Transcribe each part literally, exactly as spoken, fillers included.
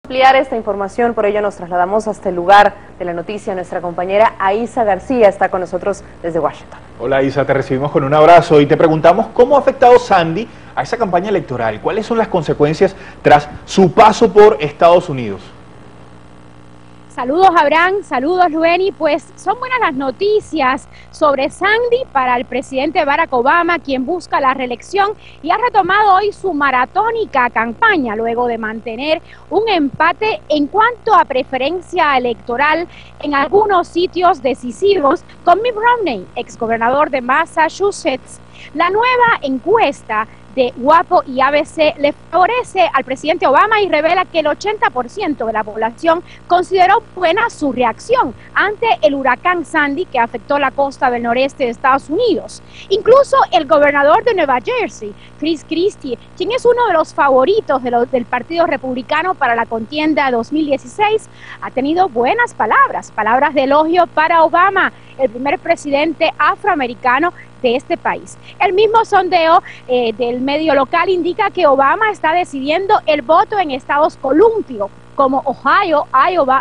Ampliar esta información, por ello nos trasladamos hasta el lugar de la noticia. Nuestra compañera Aisa García está con nosotros desde Washington. Hola Isa, te recibimos con un abrazo y te preguntamos cómo ha afectado Sandy a esa campaña electoral. ¿Cuáles son las consecuencias tras su paso por Estados Unidos? Saludos Abraham, saludos Lueni. Pues son buenas las noticias sobre Sandy para el presidente Barack Obama, quien busca la reelección y ha retomado hoy su maratónica campaña luego de mantener un empate en cuanto a preferencia electoral en algunos sitios decisivos con Mitt Romney, exgobernador de Massachusetts. La nueva encuesta de Guapo y A B C le favorece al presidente Obama y revela que el ochenta por ciento de la población consideró buena su reacción ante el huracán Sandy que afectó la costa del noreste de Estados Unidos. Incluso el gobernador de Nueva Jersey, Chris Christie, quien es uno de los favoritos de los, del Partido Republicano para la contienda dos mil dieciséis, ha tenido buenas palabras, palabras de elogio para Obama, el primer presidente afroamericano de este país. El mismo sondeo eh, del medio local indica que Obama está decidiendo el voto en estados columpios como Ohio, Iowa.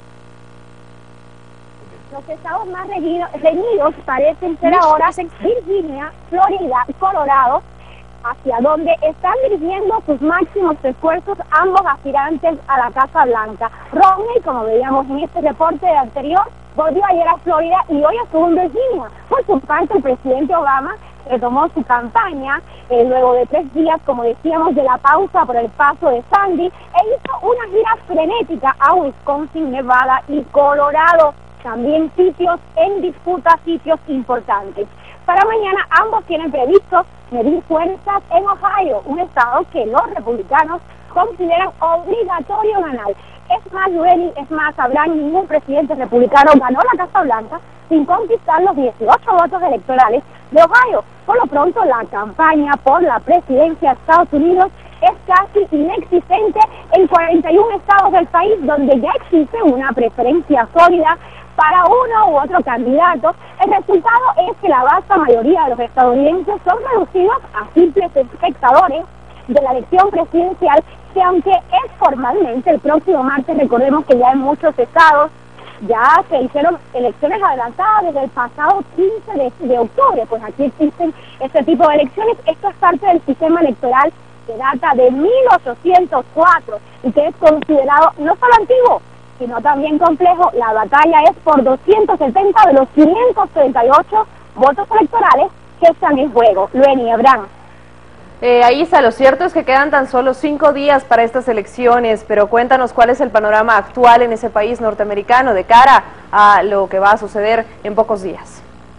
Los estados más reñidos, reñidos parecen ser ahora Virginia, Florida, Colorado, hacia donde están dirigiendo sus máximos esfuerzos ambos aspirantes a la Casa Blanca. Romney, como veíamos en este reporte anterior, volvió ayer a Florida y hoy estuvo en Virginia. Por su parte, el presidente Obama retomó su campaña eh, luego de tres días, como decíamos, de la pausa por el paso de Sandy, e hizo una gira frenética a Wisconsin, Nevada y Colorado, también sitios en disputa, sitios importantes. Para mañana ambos tienen previsto medir fuerzas en Ohio, un estado que los republicanos consideran obligatorio ganar. Es más, Lueni, es más, Abraham, ningún presidente republicano ganó la Casa Blanca sin conquistar los dieciocho votos electorales de Ohio. Por lo pronto, la campaña por la presidencia de Estados Unidos es casi inexistente en cuarenta y uno estados del país, donde ya existe una preferencia sólida para uno u otro candidato. El resultado es que la vasta mayoría de los estadounidenses son reducidos a simples espectadores de la elección presidencial, que aunque es formalmente el próximo martes, recordemos que ya en muchos estados ya se hicieron elecciones adelantadas desde el pasado quince de, de octubre, pues aquí existen este tipo de elecciones. Esto es parte del sistema electoral que data de mil ochocientos cuatro y que es considerado no solo antiguo, sino también complejo. La batalla es por doscientos setenta de los quinientos treinta y ocho votos electorales que están en juego. Lueni, Abraham. Eh, Aisa, lo cierto es que quedan tan solo cinco días para estas elecciones, pero cuéntanos cuál es el panorama actual en ese país norteamericano de cara a lo que va a suceder en pocos días.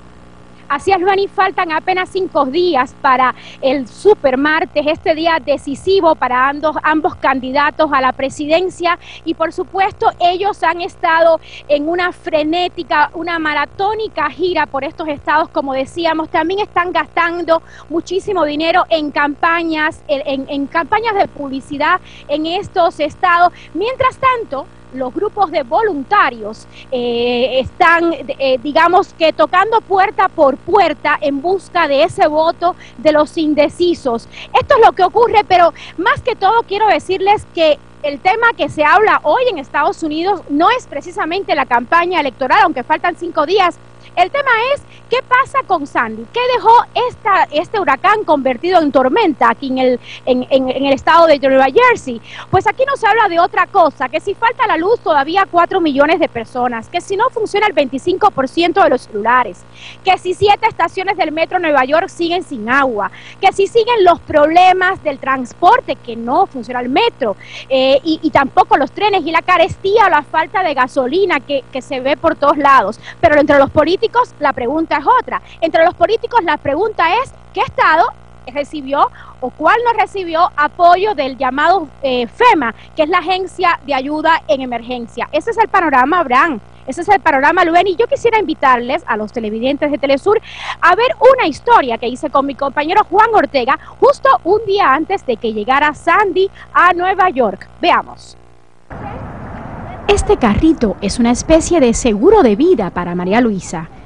Así es, Luani, faltan apenas cinco días para el supermartes, este día decisivo para ambos, ambos candidatos a la presidencia, y por supuesto ellos han estado en una frenética, una maratónica gira por estos estados, como decíamos. También están gastando muchísimo dinero en campañas, en, en, en campañas de publicidad en estos estados. Mientras tanto, los grupos de voluntarios eh, están, eh, digamos que tocando puerta por puerta en busca de ese voto de los indecisos. Esto es lo que ocurre, pero más que todo quiero decirles que el tema que se habla hoy en Estados Unidos no es precisamente la campaña electoral, aunque faltan cinco días. El tema es, ¿qué pasa con Sandy? ¿Qué dejó esta, este huracán convertido en tormenta aquí en el, en, en, en el estado de Nueva Jersey? Pues aquí no se habla de otra cosa, que si falta la luz todavía cuatro millones de personas, que si no funciona el veinticinco por ciento de los celulares, que si siete estaciones del metro Nueva York siguen sin agua, que si siguen los problemas del transporte, que no funciona el metro, eh, y, y tampoco los trenes, y la carestía o la falta de gasolina que, que se ve por todos lados. Pero entre los políticos la pregunta es otra. Entre los políticos la pregunta es ¿qué estado recibió o cuál no recibió apoyo del llamado eh, FEMA, que es la Agencia de Ayuda en Emergencia? Ese es el panorama, Abraham. Ese es el panorama, Luen, y yo quisiera invitarles a los televidentes de Telesur a ver una historia que hice con mi compañero Juan Ortega justo un día antes de que llegara Sandy a Nueva York. Veamos. Este carrito es una especie de seguro de vida para María Luisa.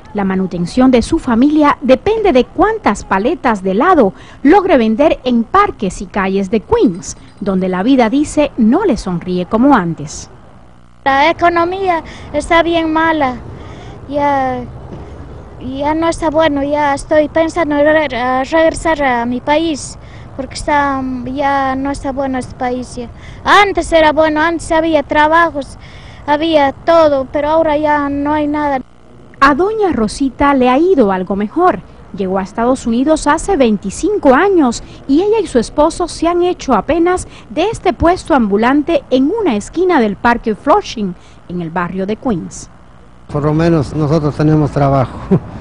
La manutención de su familia depende de cuántas paletas de helado logre vender en parques y calles de Queens, donde la vida, dice, no le sonríe como antes. La economía está bien mala, ya, ya no está bueno, ya estoy pensando en re regresar a mi país, porque está, ya no está bueno este país. Ya. Antes era bueno, antes había trabajos, había todo, pero ahora ya no hay nada. A doña Rosita le ha ido algo mejor. Llegó a Estados Unidos hace veinticinco años y ella y su esposo se han hecho apenas de este puesto ambulante en una esquina del parque Flushing, en el barrio de Queens. Por lo menos nosotros tenemos trabajo.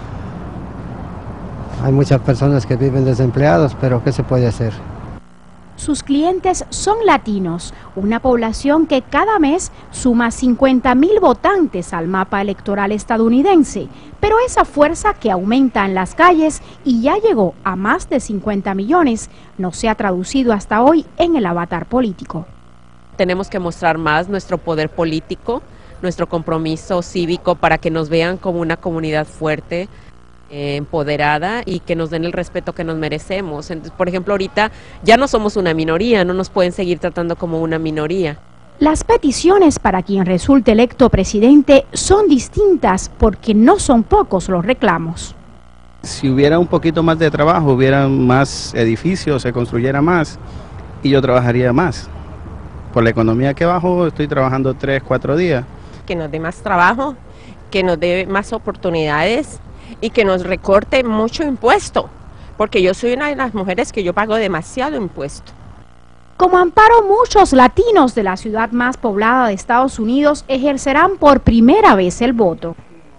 Hay muchas personas que viven desempleados, pero ¿qué se puede hacer? Sus clientes son latinos, una población que cada mes suma cincuenta mil votantes al mapa electoral estadounidense, pero esa fuerza que aumenta en las calles y ya llegó a más de cincuenta millones, no se ha traducido hasta hoy en el avatar político. Tenemos que mostrar más nuestro poder político, nuestro compromiso cívico para que nos vean como una comunidad fuerte, Eh, empoderada y que nos den el respeto que nos merecemos. Entonces, por ejemplo, ahorita ya no somos una minoría, no nos pueden seguir tratando como una minoría. Las peticiones para quien resulte electo presidente son distintas porque no son pocos los reclamos. Si hubiera un poquito más de trabajo, hubiera más edificios, se construyera más y yo trabajaría más. Por la economía que bajo, estoy trabajando tres, cuatro días. Que nos dé más trabajo, que nos dé más oportunidades y que nos recorte mucho impuesto, porque yo soy una de las mujeres que yo pago demasiado impuesto. Como Amparo, muchos latinos de la ciudad más poblada de Estados Unidos ejercerán por primera vez el voto.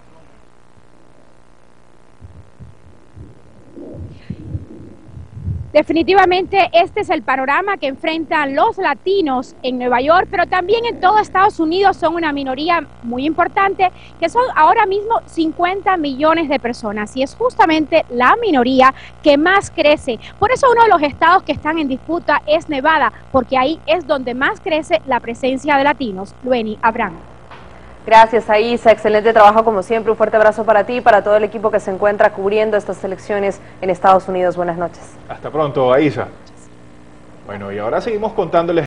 Definitivamente este es el panorama que enfrentan los latinos en Nueva York, pero también en todo Estados Unidos. Son una minoría muy importante, que son ahora mismo cincuenta millones de personas, y es justamente la minoría que más crece. Por eso uno de los estados que están en disputa es Nevada, porque ahí es donde más crece la presencia de latinos. Lueni Abraham. Gracias, Aisa. Excelente trabajo como siempre. Un fuerte abrazo para ti y para todo el equipo que se encuentra cubriendo estas elecciones en Estados Unidos. Buenas noches. Hasta pronto, Aisa. Bueno, y ahora seguimos contándoles